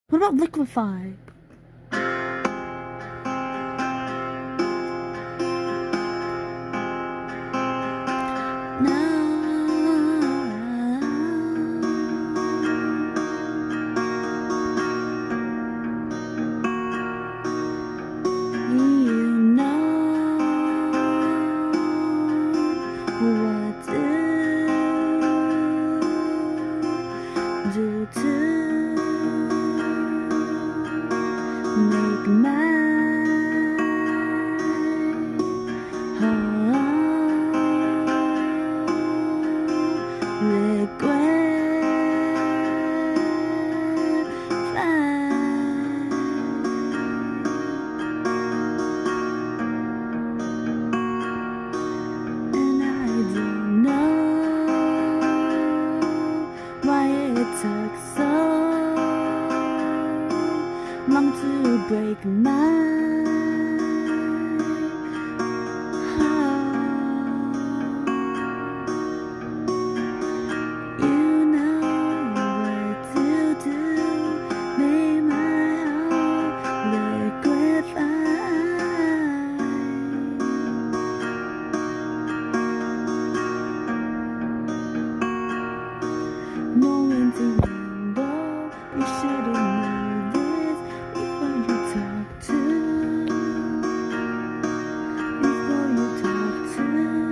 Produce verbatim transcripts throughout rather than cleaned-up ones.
What about liquefy? What to do to make my heart liquefy? Why it took so long to break my heart. You know what to do, make my heart liquefy. Knowing to handle, you should've known this before you talk to, before you talk to.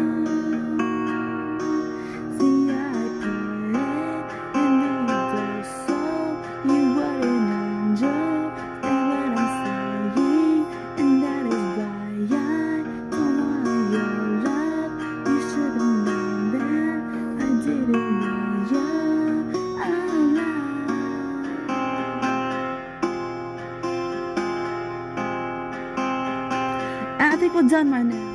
See, I put it in the door so you wouldn't understand what I'm saying, and that is why I don't want your love. You should've known that I didn't want you. I think we're done right now.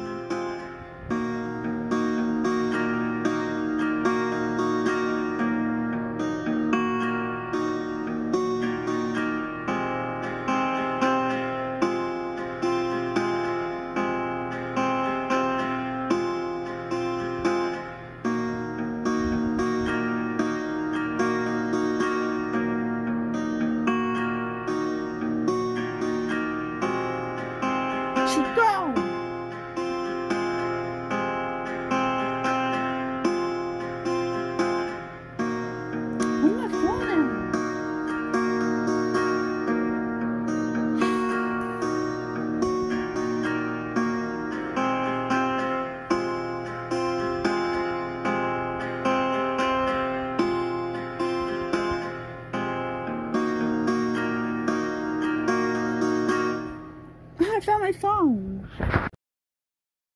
Should go. Where's my phone at? I found my phone.